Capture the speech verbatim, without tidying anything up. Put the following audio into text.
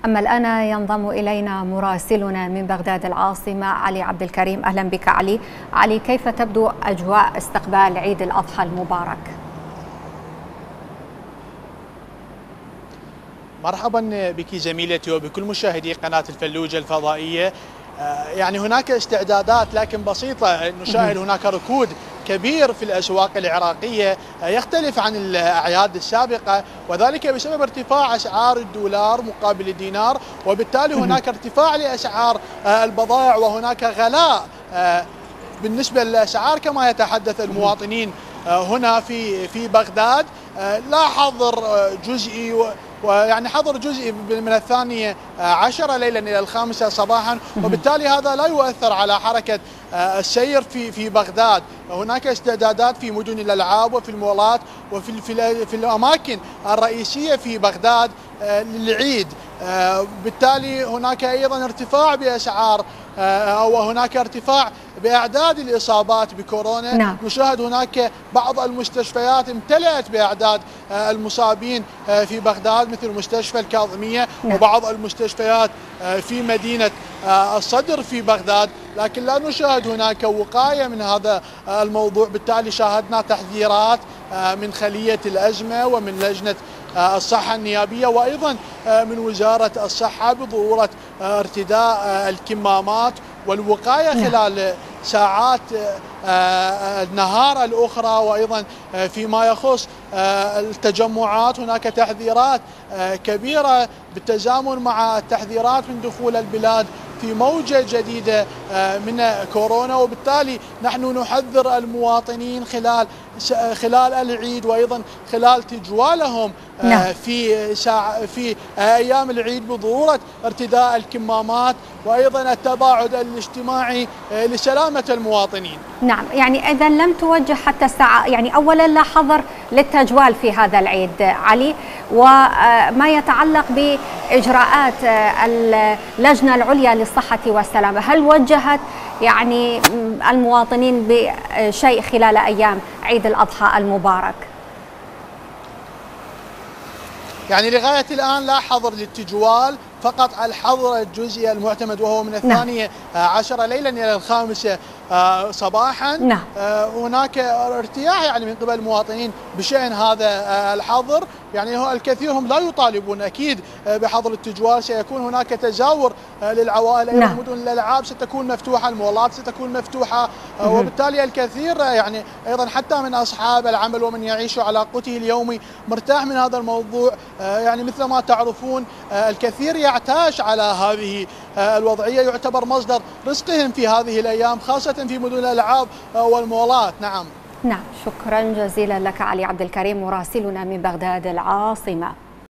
أما الآن ينضم إلينا مراسلنا من بغداد العاصمة علي عبد الكريم. أهلا بك علي. علي، كيف تبدو أجواء استقبال عيد الأضحى المبارك؟ مرحبا بك زميلتي وبكل مشاهدي قناة الفلوجة الفضائية. يعني هناك استعدادات لكن بسيطة، نشاهد هناك ركود كبير في الأسواق العراقية يختلف عن الأعياد السابقة، وذلك بسبب ارتفاع أسعار الدولار مقابل الدينار، وبالتالي هناك ارتفاع لأسعار البضائع وهناك غلاء بالنسبة للأسعار. كما يتحدث المواطنين هنا في في بغداد، لا حظر جزئي، ويعني حظر جزئي من الثانية عشرة ليلا إلى الخامسة صباحا، وبالتالي هذا لا يؤثر على حركة السير في في بغداد. هناك استعدادات في مدن الألعاب وفي المولات وفي في, في الأماكن الرئيسية في بغداد للعيد. بالتالي هناك أيضا ارتفاع بأسعار أو هناك ارتفاع بأعداد الإصابات بكورونا. نعم. نشاهد هناك بعض المستشفيات امتلأت بأعداد المصابين في بغداد مثل مستشفى الكاظمية. نعم. وبعض المستشفيات في مدينة الصدر في بغداد، لكن لا نشاهد هناك وقاية من هذا الموضوع. بالتالي شاهدنا تحذيرات من خلية الأزمة ومن لجنة الصحة النيابية وأيضا من وزارة الصحة بضرورة ارتداء الكمامات والوقاية خلال ساعات النهار الأخرى. وأيضا فيما يخص التجمعات هناك تحذيرات كبيرة بالتزامن مع التحذيرات من دخول البلاد في موجة جديدة من كورونا، وبالتالي نحن نحذر المواطنين خلال خلال العيد وأيضا خلال تجوالهم في ساعة في أيام العيد بضرورة ارتداء الكمامات وأيضا التباعد الاجتماعي لسلامة المواطنين. نعم، يعني إذا لم توجه حتى الساعة، يعني أولا لا حظر للتجوال في هذا العيد علي، وما يتعلق بإجراءات اللجنة العليا للصحة والسلامة، هل وجهت يعني المواطنين بشيء خلال أيام عيد الأضحى المبارك؟ يعني لغاية الآن لا حظر للتجوال، فقط الحظر الجزئي المعتمد وهو من الثانية عشرة ليلا إلى الخامسة صباحا. نعم. هناك ارتياح يعني من قبل المواطنين بشأن هذا الحظر. يعني هو الكثير هم لا يطالبون أكيد بحظر التجوال، سيكون هناك تزاور للعوائل. أيضا نعم. مدن الألعاب ستكون مفتوحة، المولات ستكون مفتوحة، وبالتالي الكثير يعني أيضا حتى من أصحاب العمل ومن يعيش على قوته اليومي مرتاح من هذا الموضوع. يعني مثل ما تعرفون الكثير يعتاش على هذه الوضعية، يعتبر مصدر رزقهم في هذه الأيام خاصة في مدن الألعاب والمولات. نعم. نعم، شكرا جزيلا لك علي عبد الكريم مراسلنا من بغداد العاصمة.